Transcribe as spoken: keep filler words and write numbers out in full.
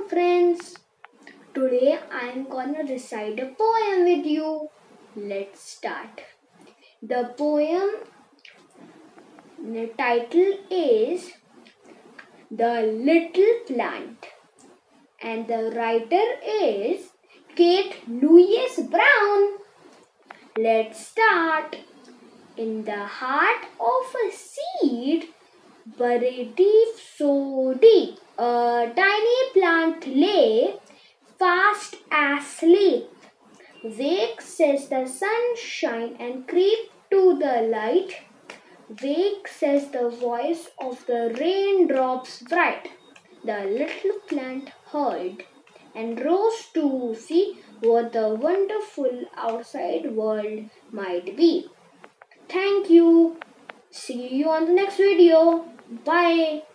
Welcome friends. Today I am gonna recite a poem with you. Let's start. The poem the title is The Little Plant and the writer is Kate Louise Brown. Let's start. In the heart of a seed, buried deep, so deep, a tiny plant lay, fast asleep. Wake, says the sunshine, and creep to the light. Wake, says the voice of the raindrops bright. The little plant heard and rose to see what the wonderful outside world might be. Thank you. See you on the next video. Bye.